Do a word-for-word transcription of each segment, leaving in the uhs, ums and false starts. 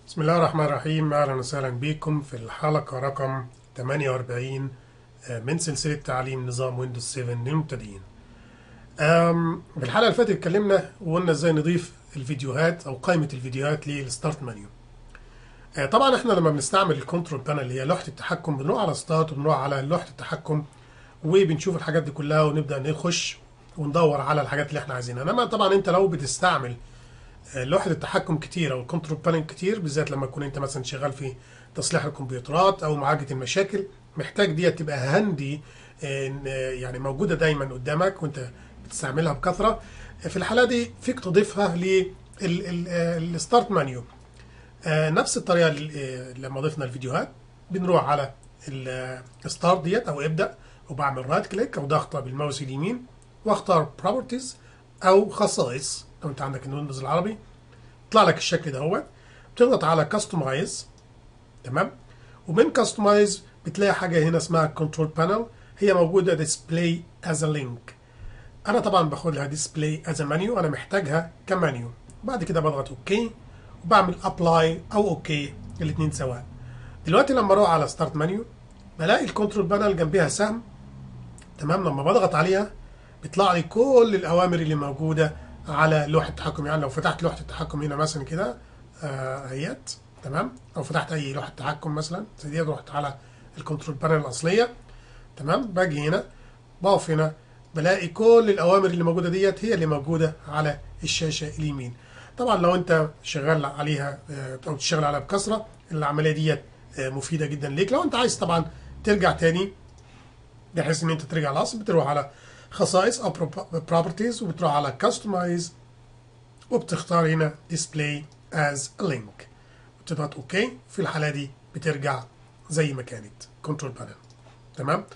بسم الله الرحمن الرحيم. أهلا وسهلا بكم في الحلقة رقم ثمانية وأربعين من سلسلة تعليم نظام ويندوز سبعة للمبتدئين. أم، في الحلقة اللي فاتت اتكلمنا وقلنا ازاي نضيف الفيديوهات أو قائمة الفيديوهات للستارت منيو. أه، طبعا احنا لما بنستعمل الكنترول بانل اللي هي لوحة التحكم بنروح على ستارت وبنروح على لوحة التحكم وبنشوف الحاجات دي كلها ونبدأ نخش وندور على الحاجات اللي احنا عايزينها. انما طبعا انت لو بتستعمل لوحة التحكم كتير او الكنترول بانل كتير، بالذات لما تكون انت مثلا شغال في تصليح الكمبيوترات او معالجة المشاكل، محتاج دي تبقى هاندي، يعني موجودة دايما قدامك وانت بتستعملها بكثرة. في الحالة دي فيك تضيفها للستارت منيو. نفس الطريقة لما ضفنا الفيديوهات، بنروح على الستارت ديت او ابدأ وبعمل رايت كليك او ضغطة بالماوس اليمين واختار بروبرتيز او خصائص لو انت عندك الويندوز العربي. يطلع لك الشكل ده، هو بتضغط على كاستمايز. تمام. ومن كاستمايز بتلاقي حاجه هنا اسمها كنترول بانل، هي موجوده ديسبلاي از ا لينك. انا طبعا باخد لها ديسبلاي از ا منيو، انا محتاجها كمنيو. بعد كده بضغط اوكي وبعمل ابلاي او اوكي، الاثنين سواء. دلوقتي لما اروح على ستارت منيو بلاقي الكنترول بانل جنبها سهم. تمام. لما بضغط عليها بيطلع لي كل الاوامر اللي موجوده على لوحه التحكم. يعني لو فتحت لوحه التحكم هنا مثلا كده اهيت، تمام، او فتحت اي لوحه تحكم مثلا زي دي، رحت على الكنترول بانل الاصليه. تمام. باجي هنا بقف هنا بلاقي كل الاوامر اللي موجوده ديت هي اللي موجوده على الشاشه اليمين. طبعا لو انت شغال عليها او تشتغل عليها بكثره، العمليه ديت مفيده جدا ليك. لو انت عايز طبعا ترجع تاني بحيث ان انت ترجع الاصل، بتروح على خصائص او بروبرتيز وبتروح على كاستمايز وبتختار هنا ديسبلاي از لينك وتضغط اوكي. في الحاله دي بترجع زي ما كانت كنترول بانل. تمام.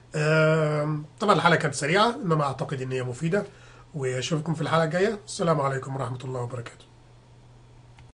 طبعا الحلقه كانت سريعه انما اعتقد ان هي مفيده، واشوفكم في الحلقه الجايه. السلام عليكم ورحمه الله وبركاته.